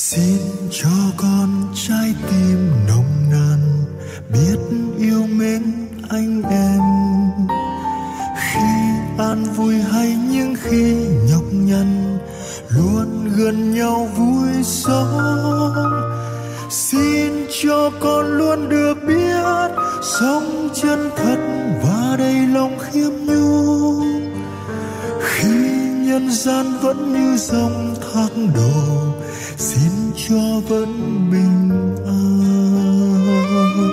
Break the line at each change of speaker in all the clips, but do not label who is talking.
Xin cho con trái tim nồng nàn biết yêu mến anh em, khi an vui hay những khi nhọc nhằn luôn gần nhau vui sống. Xin cho con luôn được biết sống chân thật và đầy lòng khiêm nhu, khi nhân gian vẫn như dòng thác đổ, xin cho vẫn bình an.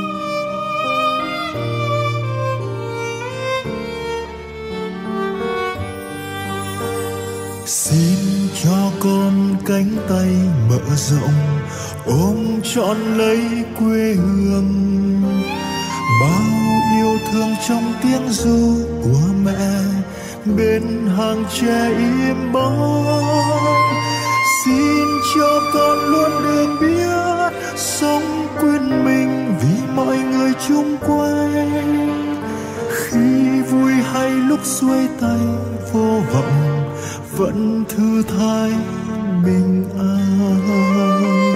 Xin cho con cánh tay mở rộng ôm trọn lấy quê hương, bao yêu thương trong tiếng ru của mẹ bên hàng tre im bóng. Xin cho con luôn được biết sống quên mình vì mọi người chung quanh, khi vui hay lúc xuôi tay vô vọng vẫn thư thái bình an.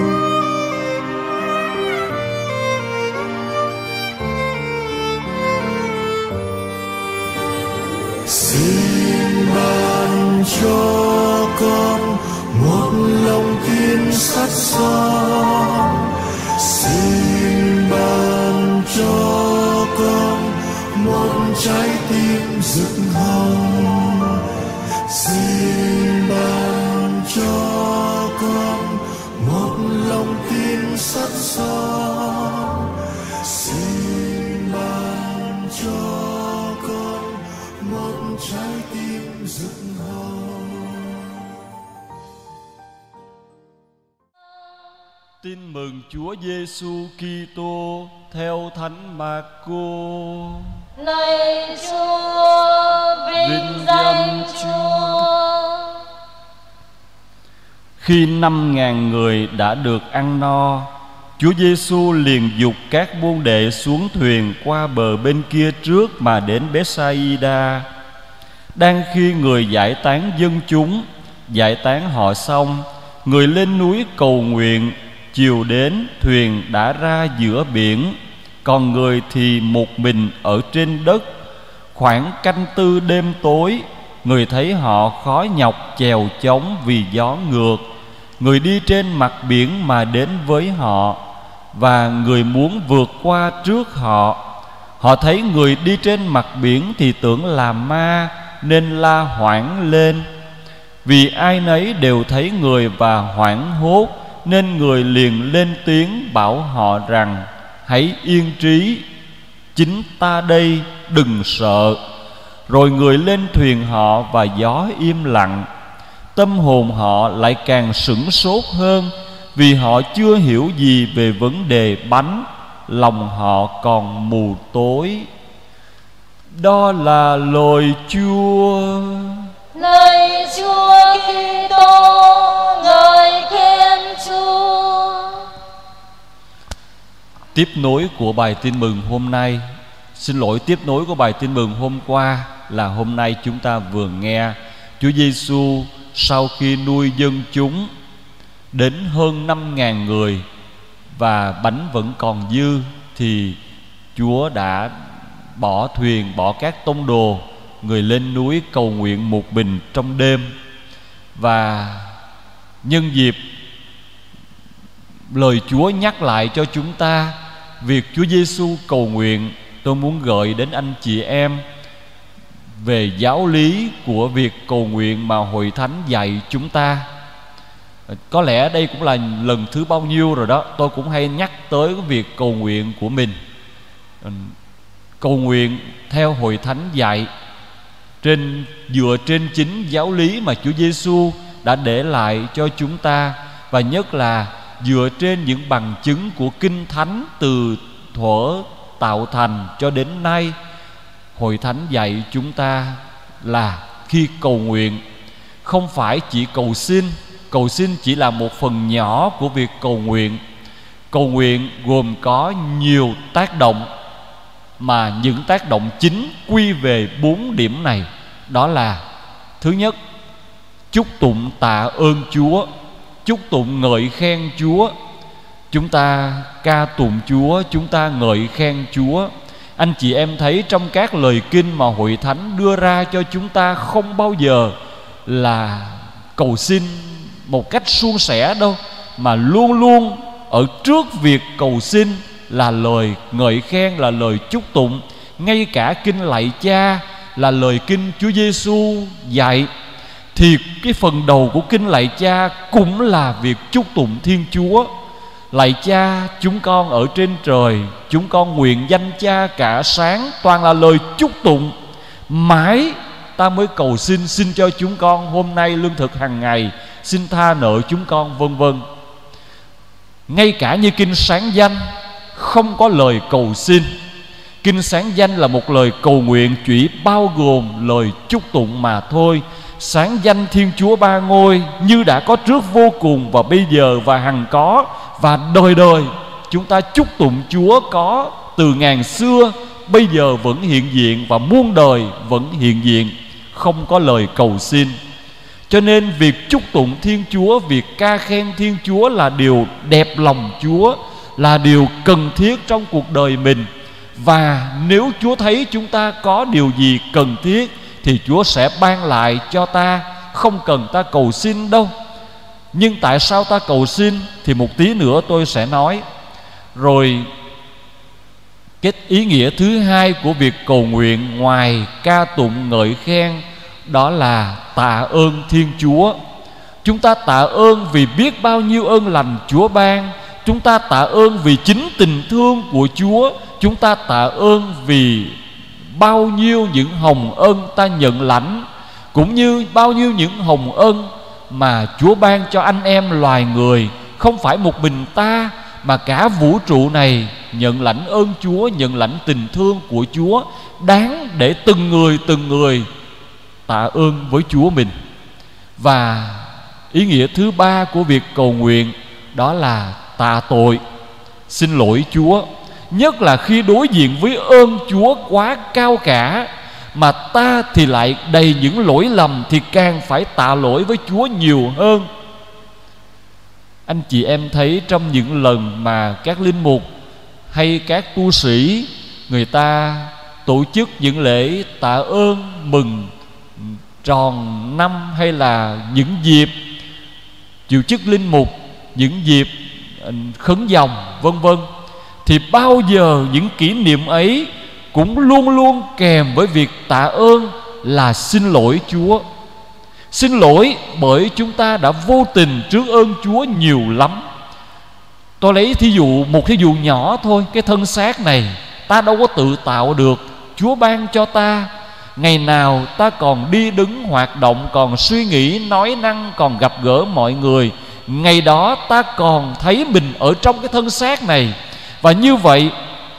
Xin ban cho con một lòng tin sắt son, xin ban cho con một trái tim rực hồng, xin ban cho con một lòng tin sắt son, xin ban cho con một trái tim rực hồng.
Tin mừng Chúa Giêsu Kitô theo Thánh Mác-cô.
Lạy Chúa, vinh danh Chúa.
Khi 5.000 người đã được ăn no, Chúa Giêsu liền giục các môn đệ xuống thuyền qua bờ bên kia trước mà đến Bethsaida. Đang khi người giải tán dân chúng, giải tán họ xong, người lên núi cầu nguyện. Chiều đến, thuyền đã ra giữa biển, còn người thì một mình ở trên đất. Khoảng canh tư đêm tối, người thấy họ khó nhọc chèo chống vì gió ngược. Người đi trên mặt biển mà đến với họ, và người muốn vượt qua trước họ. Họ thấy người đi trên mặt biển thì tưởng là ma, nên la hoảng lên. Vì ai nấy đều thấy người và hoảng hốt, nên người liền lên tiếng bảo họ rằng: hãy yên trí, chính ta đây, đừng sợ. Rồi người lên thuyền họ và gió im lặng. Tâm hồn họ lại càng sửng sốt hơn, vì họ chưa hiểu gì về vấn đề bánh, lòng họ còn mù tối. Đó là lời Chúa.
Lạy Chúa Kitô, ngợi khen Chúa.
Tiếp nối của bài tin mừng hôm nay, tiếp nối của bài tin mừng hôm qua là hôm nay chúng ta vừa nghe Chúa Giêsu sau khi nuôi dân chúng đến hơn 5.000 người và bánh vẫn còn dư, thì Chúa đã bỏ thuyền, bỏ các tông đồ, người lên núi cầu nguyện một mình trong đêm. Và nhân dịp lời Chúa nhắc lại cho chúng ta việc Chúa Giêsu cầu nguyện, tôi muốn gợi đến anh chị em về giáo lý của việc cầu nguyện mà Hội Thánh dạy chúng ta. Có lẽ đây cũng là lần thứ bao nhiêu rồi đó, tôi cũng hay nhắc tới cái việc cầu nguyện của mình. Cầu nguyện theo Hội Thánh dạy, dựa trên chính giáo lý mà Chúa Giêsu đã để lại cho chúng ta, và nhất là dựa trên những bằng chứng của Kinh Thánh từ thuở tạo thành cho đến nay. Hội Thánh dạy chúng ta là khi cầu nguyện không phải chỉ cầu xin chỉ là một phần nhỏ của việc cầu nguyện. Cầu nguyện gồm có nhiều tác động, mà những tác động chính quy về 4 điểm này. Đó là: thứ nhất, chúc tụng tạ ơn Chúa. chúc tụng ngợi khen Chúa. Chúng ta ca tụng Chúa, chúng ta ngợi khen Chúa. Anh chị em thấy trong các lời kinh mà Hội Thánh đưa ra cho chúng ta không bao giờ là cầu xin một cách suôn sẻ đâu, mà luôn luôn ở trước việc cầu xin là lời ngợi khen, là lời chúc tụng. Ngay cả kinh lạy Cha là lời kinh Chúa Giêsu dạy, thì cái phần đầu của kinh lạy Cha cũng là việc chúc tụng Thiên Chúa. Lạy Cha chúng con ở trên trời, chúng con nguyện danh Cha cả sáng, toàn là lời chúc tụng. Mãi ta mới cầu xin cho chúng con hôm nay lương thực hàng ngày, xin tha nợ chúng con, vân vân. Ngay cả như kinh sáng danh không có lời cầu xin. Kinh sáng danh là một lời cầu nguyện, chỉ bao gồm lời chúc tụng mà thôi. Sáng danh Thiên Chúa ba ngôi, như đã có trước vô cùng và bây giờ và hằng có và đời đời. Chúng ta chúc tụng Chúa có từ ngàn xưa, bây giờ vẫn hiện diện và muôn đời vẫn hiện diện, không có lời cầu xin. Cho nên việc chúc tụng Thiên Chúa, việc ca khen Thiên Chúa là điều đẹp lòng Chúa, là điều cần thiết trong cuộc đời mình. Và nếu Chúa thấy chúng ta có điều gì cần thiết thì Chúa sẽ ban lại cho ta, không cần ta cầu xin đâu. Nhưng tại sao ta cầu xin thì một tí nữa tôi sẽ nói. Rồi cái ý nghĩa thứ hai của việc cầu nguyện ngoài ca tụng ngợi khen, đó là tạ ơn Thiên Chúa. Chúng ta tạ ơn vì biết bao nhiêu ơn lành Chúa ban. Chúng ta tạ ơn vì chính tình thương của Chúa. Chúng ta tạ ơn vì bao nhiêu những hồng ân ta nhận lãnh, cũng như bao nhiêu những hồng ân mà Chúa ban cho anh em loài người. Không phải một mình ta mà cả vũ trụ này nhận lãnh ơn Chúa, nhận lãnh tình thương của Chúa, đáng để từng người tạ ơn với Chúa mình. Và ý nghĩa thứ ba của việc cầu nguyện đó là tạ tội, xin lỗi Chúa. Nhất là khi đối diện với ơn Chúa quá cao cả mà ta thì lại đầy những lỗi lầm, thì càng phải tạ lỗi với Chúa nhiều hơn. Anh chị em thấy trong những lần mà các linh mục hay các tu sĩ người ta tổ chức những lễ tạ ơn mừng tròn năm, hay là những dịp chịu chức linh mục, những dịp khấn vòng vân vân, thì bao giờ những kỷ niệm ấy cũng luôn luôn kèm với việc tạ ơn là xin lỗi Chúa. Xin lỗi bởi chúng ta đã vô tình trước ơn Chúa nhiều lắm. Tôi lấy một thí dụ nhỏ thôi. Cái thân xác này ta đâu có tự tạo được, Chúa ban cho ta. Ngày nào ta còn đi đứng hoạt động, còn suy nghĩ nói năng, còn gặp gỡ mọi người, ngày đó ta còn thấy mình ở trong cái thân xác này. Và như vậy,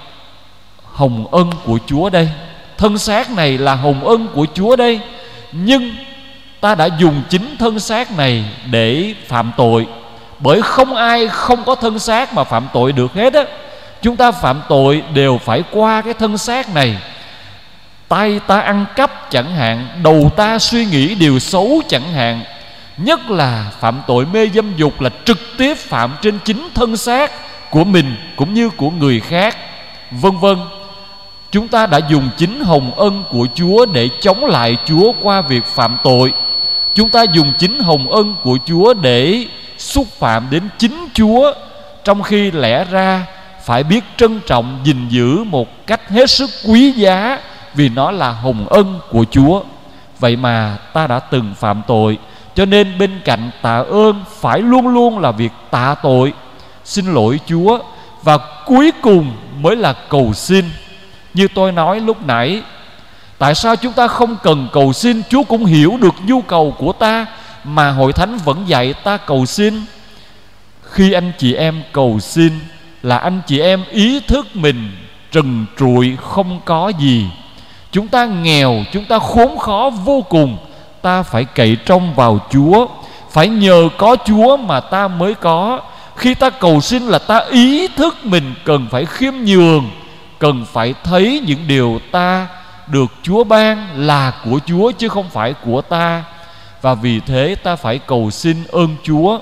hồng ân của Chúa đây, thân xác này là hồng ân của Chúa đây. Nhưng ta đã dùng chính thân xác này để phạm tội. Bởi không ai không có thân xác mà phạm tội được hết á. Chúng ta phạm tội đều phải qua cái thân xác này. Tay ta ăn cắp chẳng hạn, đầu ta suy nghĩ điều xấu chẳng hạn. Nhất là phạm tội mê dâm dục là trực tiếp phạm trên chính thân xác của mình cũng như của người khác, vân vân. Chúng ta đã dùng chính hồng ân của Chúa để chống lại Chúa qua việc phạm tội. Chúng ta dùng chính hồng ân của Chúa để xúc phạm đến chính Chúa, trong khi lẽ ra phải biết trân trọng, gìn giữ một cách hết sức quý giá, vì nó là hồng ân của Chúa. Vậy mà ta đã từng phạm tội. Cho nên bên cạnh tạ ơn phải luôn luôn là việc tạ tội, xin lỗi Chúa. Và cuối cùng mới là cầu xin. Như tôi nói lúc nãy, tại sao chúng ta không cần cầu xin? Chúa cũng hiểu được nhu cầu của ta, mà Hội Thánh vẫn dạy ta cầu xin. Khi anh chị em cầu xin là anh chị em ý thức mình trần trụi, không có gì. Chúng ta nghèo, chúng ta khốn khó vô cùng. Ta phải cậy trông vào Chúa, phải nhờ có Chúa mà ta mới có. Khi ta cầu xin là ta ý thức mình cần phải khiêm nhường, cần phải thấy những điều ta được Chúa ban là của Chúa chứ không phải của ta. Và vì thế ta phải cầu xin ơn Chúa.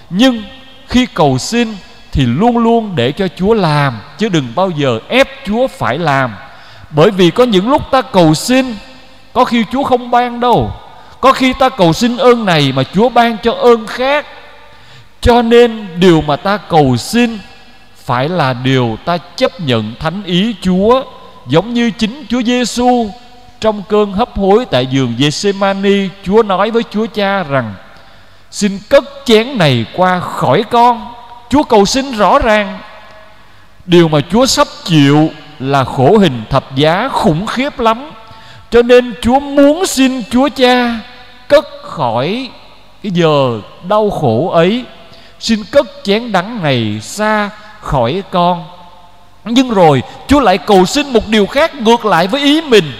Nhưng khi cầu xin thì luôn luôn để cho Chúa làm, chứ đừng bao giờ ép Chúa phải làm. Bởi vì có những lúc ta cầu xin, có khi Chúa không ban đâu. Có khi ta cầu xin ơn này mà Chúa ban cho ơn khác. Cho nên điều mà ta cầu xin phải là điều ta chấp nhận thánh ý Chúa. Giống như chính Chúa Giêsu trong cơn hấp hối tại vườn Giê-xê-ma-ni, Chúa nói với Chúa Cha rằng: xin cất chén này qua khỏi con. Chúa cầu xin rõ ràng. Điều mà Chúa sắp chịu là khổ hình thập giá khủng khiếp lắm. Cho nên Chúa muốn xin Chúa Cha cất khỏi cái giờ đau khổ ấy. Xin cất chén đắng này xa khỏi con. Nhưng rồi Chúa lại cầu xin một điều khác ngược lại với ý mình.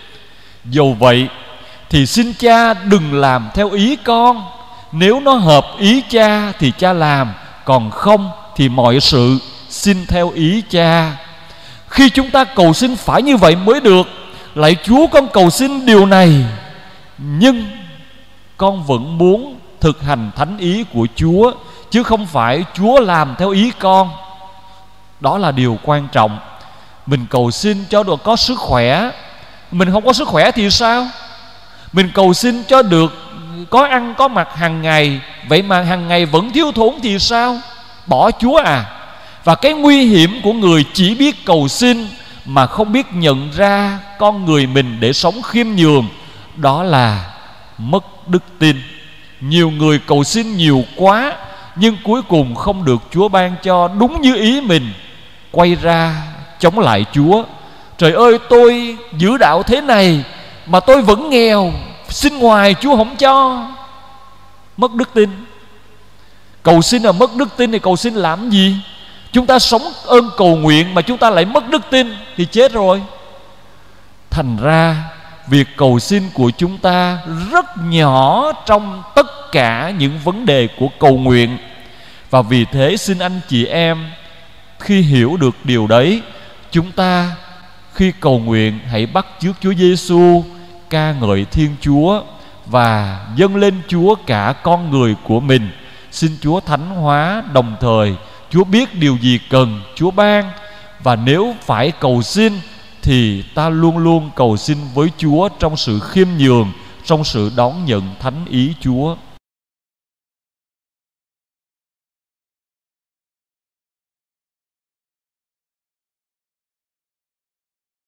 Dầu vậy thì xin Cha đừng làm theo ý con. Nếu nó hợp ý Cha thì Cha làm, còn không thì mọi sự xin theo ý Cha. Khi chúng ta cầu xin phải như vậy mới được. Lạy Chúa, con cầu xin điều này, nhưng con vẫn muốn thực hành thánh ý của Chúa, chứ không phải Chúa làm theo ý con. Đó là điều quan trọng. Mình cầu xin cho được có sức khỏe, mình không có sức khỏe thì sao? Mình cầu xin cho được có ăn có mặc hàng ngày, vậy mà hàng ngày vẫn thiếu thốn thì sao? Bỏ Chúa à? Và cái nguy hiểm của người chỉ biết cầu xin mà không biết nhận ra con người mình để sống khiêm nhường, đó là mất đức tin. Nhiều người cầu xin nhiều quá, nhưng cuối cùng không được Chúa ban cho đúng như ý mình, quay ra chống lại Chúa. Trời ơi, tôi giữ đạo thế này mà tôi vẫn nghèo, xin ngoài Chúa không cho. Mất đức tin. Cầu xin là mất đức tin thì cầu xin làm gì? Chúng ta sống ơn cầu nguyện mà chúng ta lại mất đức tin thì chết rồi. Thành ra việc cầu xin của chúng ta rất nhỏ trong tất cả những vấn đề của cầu nguyện. Và vì thế xin anh chị em, khi hiểu được điều đấy, chúng ta khi cầu nguyện hãy bắt chước Chúa Giêsu, ca ngợi Thiên Chúa và dâng lên Chúa cả con người của mình. Xin Chúa thánh hóa, đồng thời Chúa biết điều gì cần Chúa ban. Và nếu phải cầu xin thì ta luôn luôn cầu xin với Chúa trong sự khiêm nhường, trong sự đón nhận thánh ý Chúa.